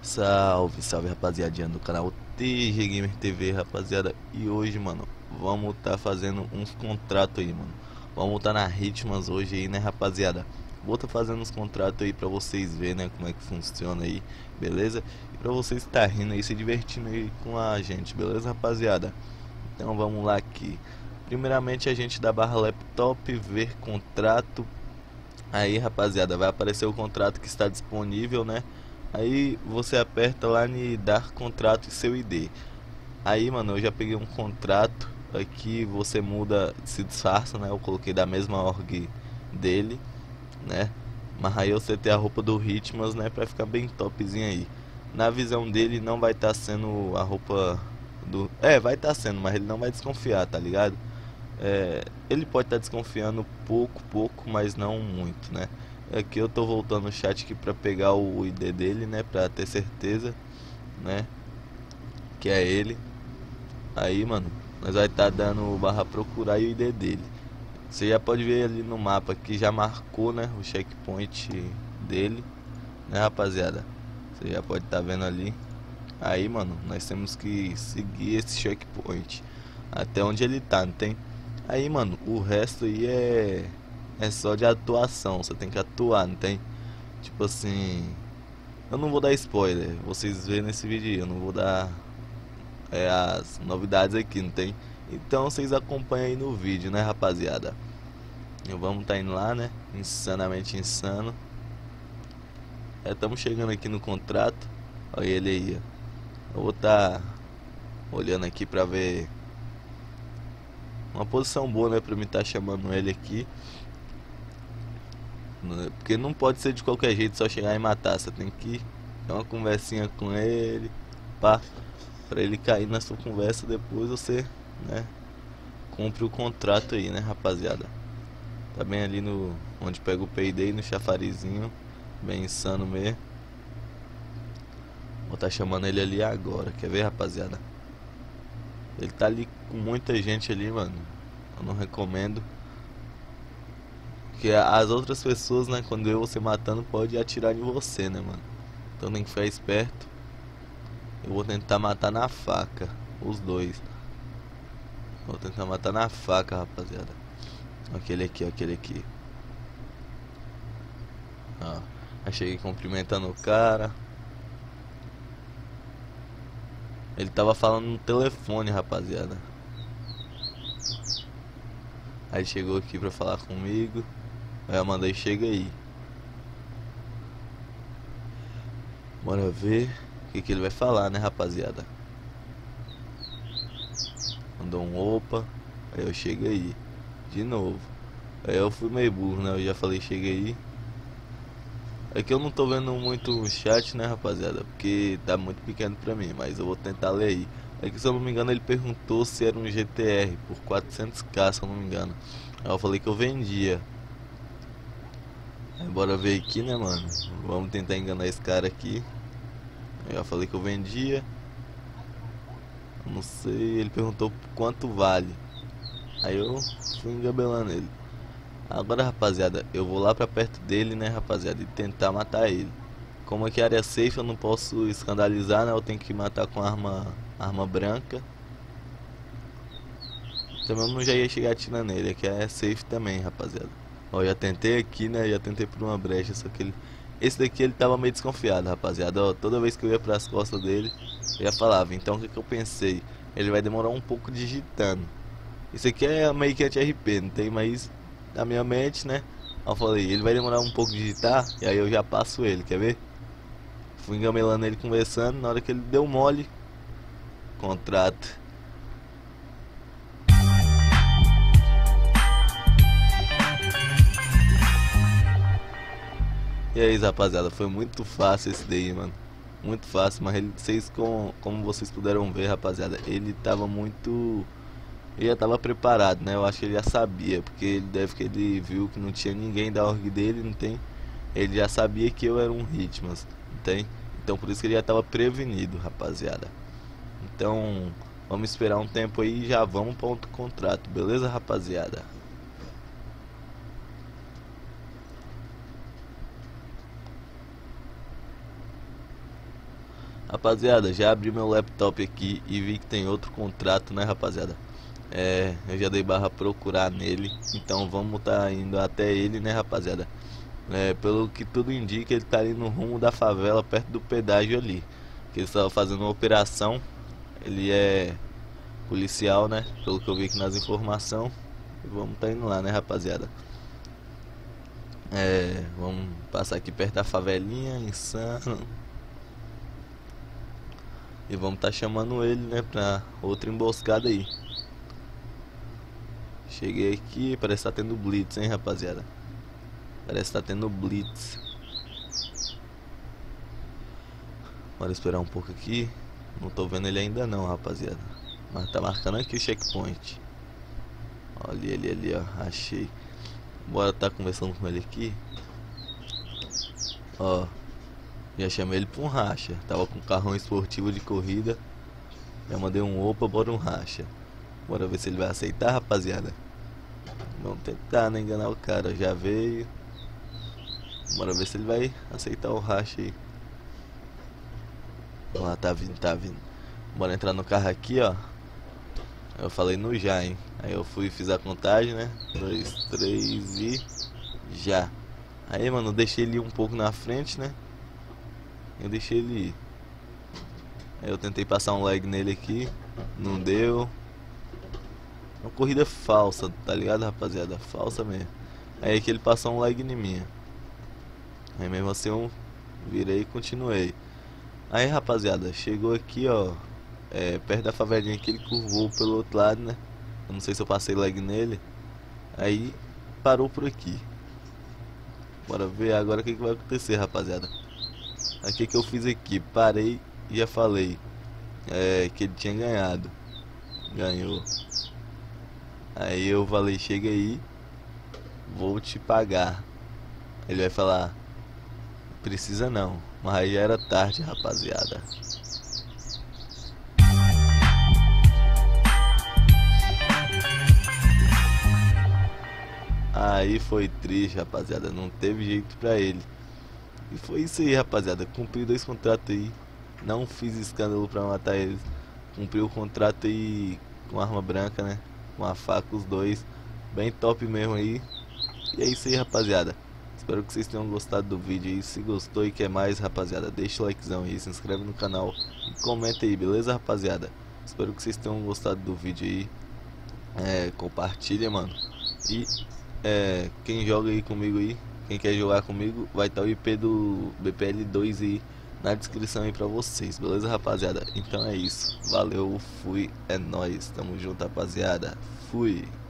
Salve, salve rapaziadinha do canal TG Gamer TV, rapaziada. E hoje, mano, vamos tá fazendo uns contratos aí, mano. Vamos tá na Ritmas hoje aí, né, rapaziada. Vou tá fazendo uns contratos aí pra vocês verem, né, como é que funciona aí, beleza? E pra vocês tá rindo aí, se divertindo aí com a gente, beleza, rapaziada? Então vamos lá aqui. Primeiramente a gente dá barra laptop, ver contrato. Aí, rapaziada, vai aparecer o contrato que está disponível, né? Aí você aperta lá em dar contrato e seu ID. Aí, mano, eu já peguei um contrato. Aqui você muda, se disfarça, né? Eu coloquei da mesma org dele, né? Mas aí você tem a roupa do Ritmas, né? Pra ficar bem topzinho aí. Na visão dele não vai estar sendo a roupa do... vai estar sendo, mas ele não vai desconfiar, tá ligado? Ele pode estar desconfiando pouco, mas não muito, né? Aqui eu tô voltando o chat aqui pra pegar o ID dele, né? Pra ter certeza, né? Que é ele. Aí, mano, nós vai estar dando barra procurar e o ID dele. Você já pode ver ali no mapa que já marcou, né? O checkpoint dele, né, rapaziada? Você já pode estar vendo ali. Aí, mano, nós temos que seguir esse checkpoint até onde ele tá, não tem? Aí, mano, o resto aí é só de atuação. Você tem que atuar, não tem? Tipo assim, eu não vou dar spoiler. Vocês vêem nesse vídeo aí, eu não vou dar as novidades aqui, não tem? Então vocês acompanham aí no vídeo, né, rapaziada? E vamos tá indo lá, né? Insanamente insano. Estamos chegando aqui no contrato. Olha ele aí, ó. Eu vou tá olhando aqui pra ver uma posição boa, né, pra mim tá chamando ele aqui. Porque não pode ser de qualquer jeito só chegar e matar. Você tem que ter uma conversinha com ele, pá, pra ele cair na sua conversa. Depois você, né, cumpre o contrato aí, né, rapaziada. Tá bem ali no onde pega o payday, no chafarizinho, bem insano mesmo. Vou tá chamando ele ali agora. Quer ver, rapaziada? Ele tá ali com muita gente ali, mano. Eu não recomendo. Porque as outras pessoas, né, quando eu você matando, pode atirar em você, né, mano? Então tem que ficar esperto. Eu vou tentar matar na faca, os dois. Vou tentar matar na faca, rapaziada. Aquele aqui, aquele aqui. Ó, aí cheguei cumprimentando o cara. Ele tava falando no telefone, rapaziada. Aí chegou aqui pra falar comigo. Aí eu mandei, chega aí. Bora ver o que ele vai falar, né, rapaziada. Mandou um opa. Aí eu chego aí. De novo. Aí eu fui meio burro, né? Eu já falei, chega aí. É que eu não tô vendo muito o chat, né, rapaziada? Porque tá muito pequeno pra mim, mas eu vou tentar ler aí. É que, se eu não me engano, ele perguntou se era um GTR por 400k, se eu não me engano. Aí eu falei que eu vendia. Aí bora ver aqui, né, mano? Vamos tentar enganar esse cara aqui. Aí eu falei que eu vendia. Eu não sei, ele perguntou quanto vale. Aí eu fui engabelando ele. Agora, rapaziada, eu vou lá pra perto dele, né, rapaziada, e tentar matar ele. Como aqui é área safe, eu não posso escandalizar, né? Eu tenho que matar com arma branca. Também eu não já ia chegar atirando nele. Aqui é safe também, rapaziada. Ó, já tentei aqui, né? Já tentei por uma brecha, só que esse daqui ele tava meio desconfiado, rapaziada. Ó, toda vez que eu ia pras costas dele, eu já falava. Então o que que eu pensei? Ele vai demorar um pouco digitando. Isso aqui é meio que anti-RP, não tem mais na minha mente, né? Aí eu falei, ele vai demorar um pouco de digitar, e aí eu já passo ele, quer ver? Fui engamelando ele conversando, na hora que ele deu mole, contrato. E aí, rapaziada, foi muito fácil esse daí, mano. Muito fácil, mas vocês, como vocês puderam ver, rapaziada, ele tava muito... Ele já tava preparado, né? Eu acho que ele já sabia, porque ele viu que não tinha ninguém da org dele, não tem? Ele já sabia que eu era um Hitmas, não tem? Então por isso que ele já tava prevenido, rapaziada. Então, vamos esperar um tempo aí e já vamos para outro contrato, beleza, rapaziada? Rapaziada, já abri meu laptop aqui e vi que tem outro contrato, né, rapaziada? Eu já dei barra procurar nele, então vamos tá indo até ele, né, rapaziada? Pelo que tudo indica, ele tá ali no rumo da favela, perto do pedágio ali. Que ele estava fazendo uma operação. Ele é policial, né? Pelo que eu vi aqui nas informações. Vamos tá indo lá, né, rapaziada? Vamos passar aqui perto da favelinha, insano. E vamos tá chamando ele, né, pra outra emboscada aí. Cheguei aqui, parece que tá tendo blitz, hein, rapaziada? Parece que tá tendo blitz. Bora esperar um pouco aqui. Não tô vendo ele ainda não, rapaziada. Mas tá marcando aqui o checkpoint. Olha ele ali, ó. Achei. Bora tá conversando com ele aqui. Ó. Já chamei ele pra um racha. Tava com um carrão esportivo de corrida. Já mandei um opa, bora um racha. Bora ver se ele vai aceitar, rapaziada. Vamos tentar, né, enganar o cara. Já veio. Bora ver se ele vai aceitar o racha aí. Vamos lá, tá vindo, tá vindo. Bora entrar no carro aqui, ó. Eu falei no já, hein. Aí eu fui e fiz a contagem, né? 2, 3 e... já. Aí, mano, eu deixei ele ir um pouco na frente, né? Eu deixei ele ir. Aí eu tentei passar um lag nele aqui. Não deu. Uma corrida falsa, tá ligado, rapaziada? Falsa mesmo. Aí que ele passou um lag em mim. Aí mesmo assim eu virei e continuei. Aí, rapaziada, chegou aqui, ó. Perto da favelinha aqui, ele curvou pelo outro lado, né? Eu não sei se eu passei lag nele. Aí parou por aqui. Bora ver agora o que vai acontecer, rapaziada. Aqui que eu fiz aqui, parei e já falei que ele tinha ganhado. Ganhou. Aí eu falei, chega aí, vou te pagar. Ele vai falar, precisa não. Mas aí já era tarde, rapaziada. Aí foi triste, rapaziada. Não teve jeito pra ele. E foi isso aí, rapaziada. Cumpri 2 contratos aí. Não fiz escândalo pra matar eles. Cumpri o contrato aí com arma branca, né? Com a faca, os dois. Bem top mesmo aí. E é isso aí, rapaziada. Espero que vocês tenham gostado do vídeo aí. Se gostou e quer mais, rapaziada, deixa o likezão aí, se inscreve no canal e comenta aí, beleza, rapaziada? Espero que vocês tenham gostado do vídeo aí. Compartilha, mano. E quem joga aí comigo aí, quem quer jogar comigo, vai estar o IP do BPL2 aí na descrição aí pra vocês, beleza, rapaziada? Então é isso. Valeu, fui, é nóis. Tamo junto, rapaziada. Fui.